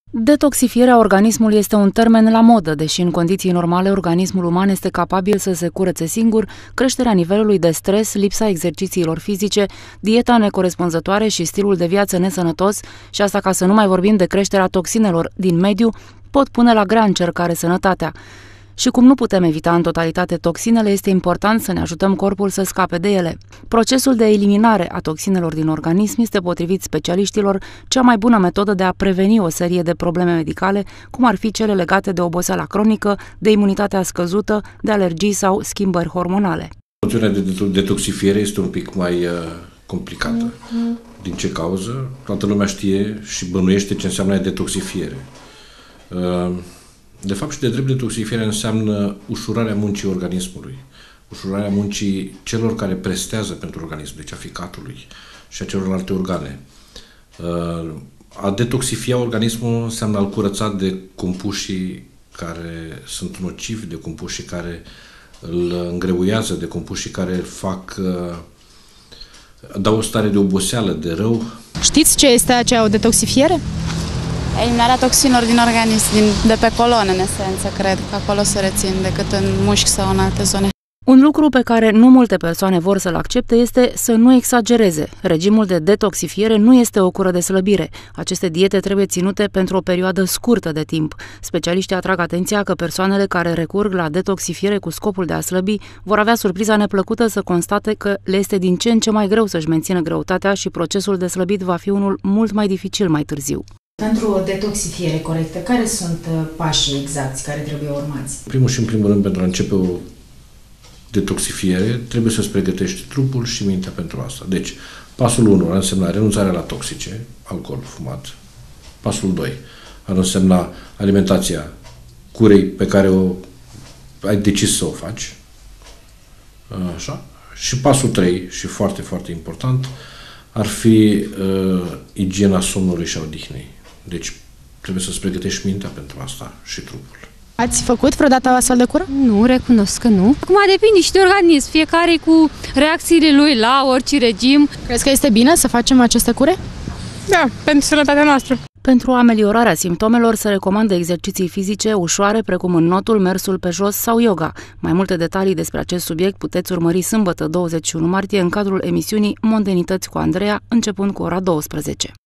Detoxifierea organismului este un termen la modă, deși în condiții normale organismul uman este capabil să se curețe singur, creșterea nivelului de stres, lipsa exercițiilor fizice, dieta necorespunzătoare și stilul de viață nesănătos, și asta ca să nu mai vorbim de creșterea toxinelor din mediu, pot pune la grea încercare sănătatea. Și cum nu putem evita în totalitate toxinele, este important să ne ajutăm corpul să scape de ele. Procesul de eliminare a toxinelor din organism este, potrivit specialiștilor, cea mai bună metodă de a preveni o serie de probleme medicale, cum ar fi cele legate de oboseala cronică, de imunitatea scăzută, de alergii sau schimbări hormonale. Noțiunea de detoxifiere este un pic mai complicată. Din ce cauză? Toată lumea știe și bănuiește ce înseamnă detoxifiere. De fapt și de drept, detoxifiere înseamnă ușurarea muncii organismului, ușurarea muncii celor care prestează pentru organism, deci a ficatului și a celorlalte organe. A detoxifia organismul înseamnă a-l curăța de compușii care sunt nocivi, de compușii care îl îngreuiază, de compușii care dau o stare de oboseală, de rău. Știți ce este aceea o detoxifiere? Eliminarea toxinelor din organism, de pe coloane, în esență, cred că acolo se rețin, decât în mușchi sau în alte zone. Un lucru pe care nu multe persoane vor să-l accepte este să nu exagereze. Regimul de detoxifiere nu este o cură de slăbire. Aceste diete trebuie ținute pentru o perioadă scurtă de timp. Specialiștii atrag atenția că persoanele care recurg la detoxifiere cu scopul de a slăbi vor avea surpriza neplăcută să constate că le este din ce în ce mai greu să-și mențină greutatea și procesul de slăbit va fi unul mult mai dificil mai târziu. Pentru o detoxifiere corectă, care sunt pașii exacti care trebuie urmați? Primul și în primul rând, pentru a începe o detoxifiere, trebuie să-ți pregătești trupul și mintea pentru asta. Deci, pasul 1 ar însemna renunțarea la toxice, alcool, fumat. Pasul 2 ar însemna alimentația curei pe care ai decis să o faci. Așa. Și pasul 3, și foarte, foarte important, ar fi igiena somnului și a odihnei. Deci trebuie să-ți pregătești mintea pentru asta și trupul. Ați făcut vreodată o astfel de cură? Nu, recunosc că nu. Acum depinde și de organism, fiecare cu reacțiile lui la orice regim. Crezi că este bine să facem aceste cure? Da, pentru sănătatea noastră. Pentru ameliorarea simptomelor se recomandă exerciții fizice ușoare, precum înnotul, mersul pe jos sau yoga. Mai multe detalii despre acest subiect puteți urmări sâmbătă 21 martie în cadrul emisiunii Mondenități cu Andreea, începând cu ora 12.